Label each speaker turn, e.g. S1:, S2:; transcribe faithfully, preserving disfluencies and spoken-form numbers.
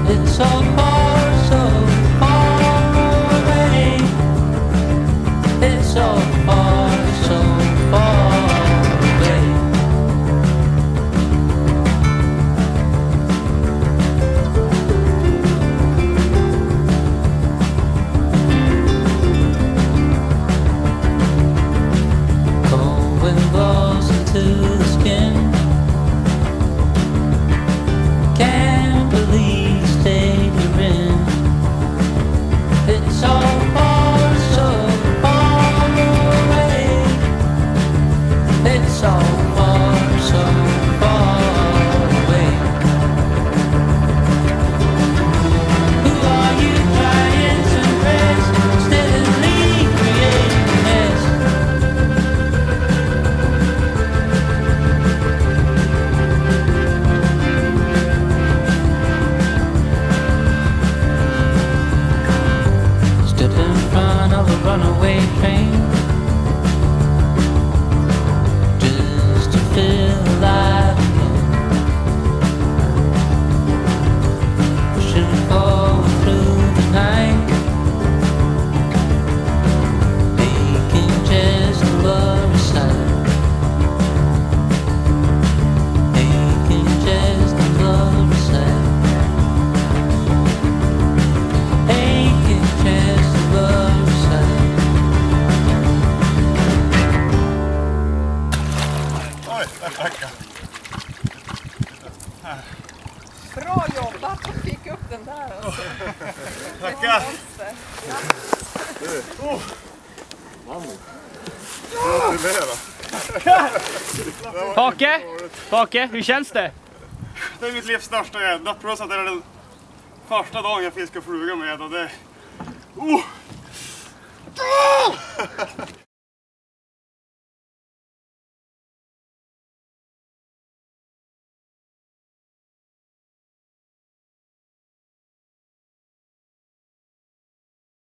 S1: It's so far, so far away. It's so far, so far away. Cold wind blows into the skin. Can't believe you stayed here in. It's so far, so far away. It's so far, so far away. Who are you trying to impress? Steadily creating mess. Step in front of a runaway train, just to feel alive again. Pushing forward through the night, making just a blurry sight, making just a blurry sight, making just a blurry sight.
S2: Oj, tackar.
S3: Bra jobbat att fick upp den där alltså.
S2: Tackar. Oh.
S4: Pake, Pake, hur känns det?
S2: Det är mitt livs största gädda, plus att det är den första dagen jag fiskar fluga med och det... Oh.